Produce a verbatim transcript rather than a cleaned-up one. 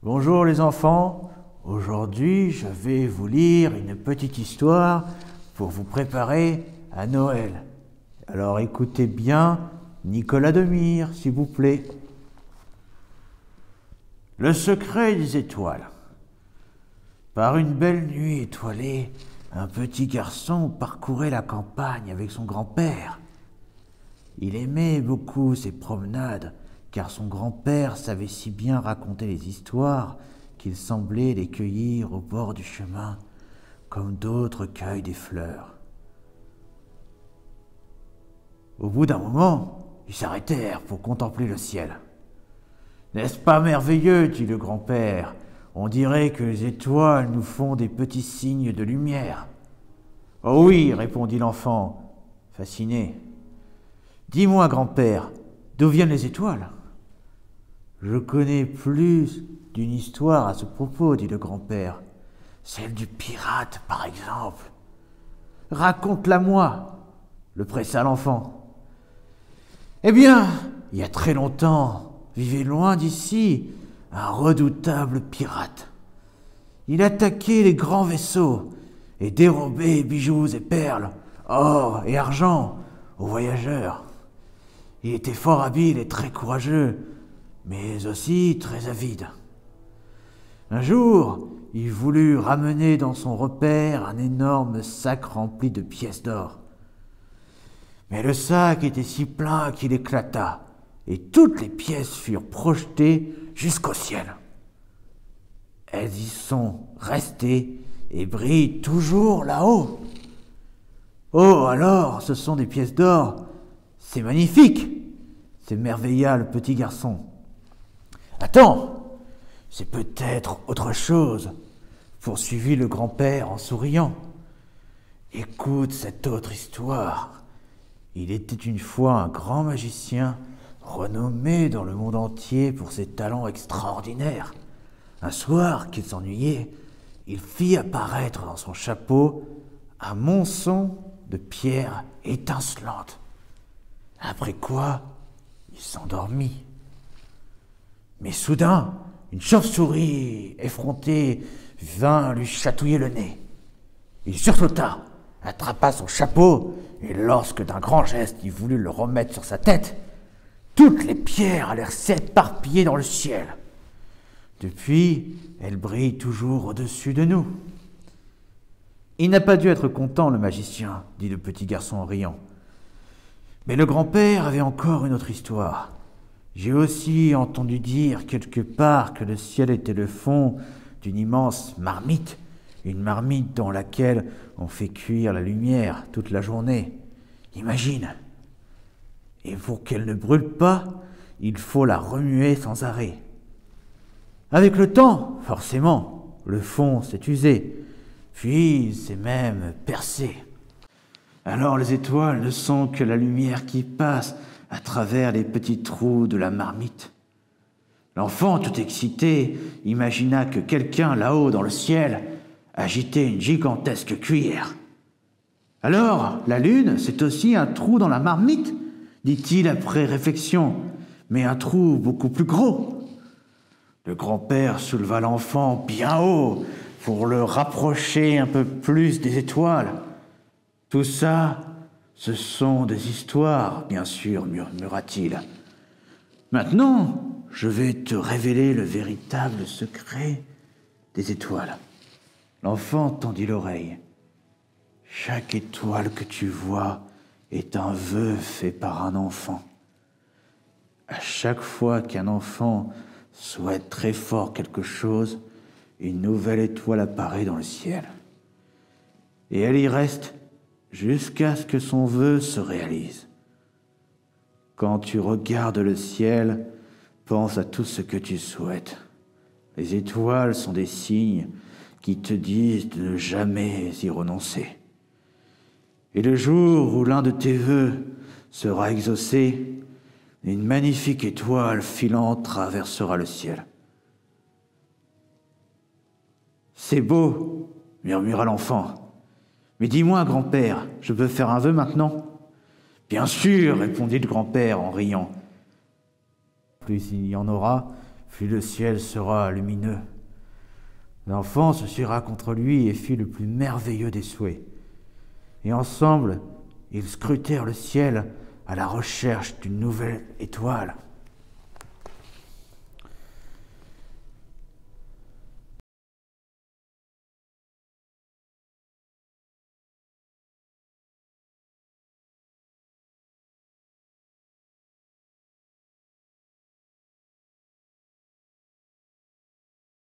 Bonjour les enfants, aujourd'hui je vais vous lire une petite histoire pour vous préparer à Noël. Alors écoutez bien Nicolas Demire, s'il vous plaît. Le secret des étoiles. Par une belle nuit étoilée, un petit garçon parcourait la campagne avec son grand-père. Il aimait beaucoup ces promenades, car son grand-père savait si bien raconter les histoires qu'il semblait les cueillir au bord du chemin, comme d'autres cueillent des fleurs. Au bout d'un moment, ils s'arrêtèrent pour contempler le ciel. « N'est-ce pas merveilleux ?» dit le grand-père. « On dirait que les étoiles nous font des petits signes de lumière. »« Oh oui !» répondit l'enfant, fasciné. « Dis-moi, grand-père, d'où viennent les étoiles ?»« Je connais plus d'une histoire à ce propos, dit le grand-père. Celle du pirate, par exemple. »« Raconte-la-moi, le pressa l'enfant. »« Eh bien, il y a très longtemps, vivait loin d'ici un redoutable pirate. Il attaquait les grands vaisseaux et dérobait bijoux et perles, or et argent aux voyageurs. Il était fort habile et très courageux, mais aussi très avide. Un jour, il voulut ramener dans son repère un énorme sac rempli de pièces d'or. Mais le sac était si plein qu'il éclata, et toutes les pièces furent projetées jusqu'au ciel. Elles y sont restées et brillent toujours là-haut. « Oh, alors, ce sont des pièces d'or. C'est magnifique !» s'émerveilla le petit garçon. « Attends, c'est peut-être autre chose, » poursuivit le grand-père en souriant. « Écoute cette autre histoire. Il était une fois un grand magicien, renommé dans le monde entier pour ses talents extraordinaires. Un soir qu'il s'ennuyait, il fit apparaître dans son chapeau un monceau de pierres étincelantes. Après quoi, il s'endormit. Mais soudain, une chauve-souris effrontée vint lui chatouiller le nez. Il sursauta, attrapa son chapeau, et lorsque d'un grand geste il voulut le remettre sur sa tête, toutes les pierres allèrent s'éparpiller dans le ciel. Depuis, elles brillent toujours au-dessus de nous. » Il n'a pas dû être content, le magicien, dit le petit garçon en riant. Mais le grand-père avait encore une autre histoire. J'ai aussi entendu dire quelque part que le ciel était le fond d'une immense marmite, une marmite dans laquelle on fait cuire la lumière toute la journée. Imagine. Et pour qu'elle ne brûle pas, il faut la remuer sans arrêt. Avec le temps, forcément, le fond s'est usé, puis il s'est même percé. Alors les étoiles ne sont que la lumière qui passe à travers les petits trous de la marmite. L'enfant, tout excité, imagina que quelqu'un là-haut dans le ciel agitait une gigantesque cuillère. « Alors, la lune, c'est aussi un trou dans la marmite ?» dit-il après réflexion, « mais un trou beaucoup plus gros. » Le grand-père souleva l'enfant bien haut pour le rapprocher un peu plus des étoiles. « Tout ça, ce sont des histoires, bien sûr, murmura-t-il. Maintenant, je vais te révéler le véritable secret des étoiles. » L'enfant tendit l'oreille. « Chaque étoile que tu vois est un vœu fait par un enfant. À chaque fois qu'un enfant souhaite très fort quelque chose, une nouvelle étoile apparaît dans le ciel. Et elle y reste jusqu'à ce que son vœu se réalise. Quand tu regardes le ciel, pense à tout ce que tu souhaites. Les étoiles sont des signes qui te disent de ne jamais y renoncer. Et le jour où l'un de tes vœux sera exaucé, une magnifique étoile filante traversera le ciel. »« C'est beau, » murmura l'enfant. « Mais dis-moi, grand-père, je peux faire un vœu maintenant ?»« Bien sûr, » répondit le grand-père en riant. « Plus il y en aura, plus le ciel sera lumineux. » L'enfant se tira contre lui et fit le plus merveilleux des souhaits. Et ensemble, ils scrutèrent le ciel à la recherche d'une nouvelle étoile.